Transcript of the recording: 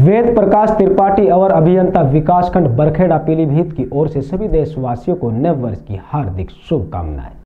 वेद प्रकाश त्रिपाठी और अभियंता विकासखंड बरखेड़ा पीलीभीत की ओर से सभी देशवासियों को नव वर्ष की हार्दिक शुभकामनाएं।